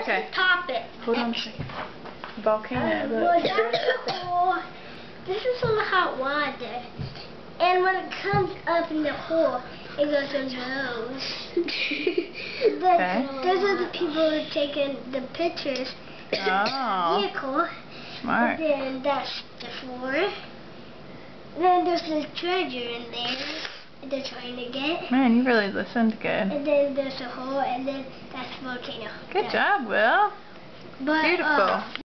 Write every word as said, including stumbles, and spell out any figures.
okay. Top it. Hold on a second. Volcano. Uh, well, that's the hole. This is all the hot water. And when it comes up in the hole, it goes in those. Then Okay. those are the people who are taking the pictures. Oh. Vehicle. Smart. And then that's the floor. Then there's the treasure in there that they're trying to get. Man, you really listened good. And then there's a hole, and then that's the volcano. Good yeah. job, Will. But, Beautiful. Uh,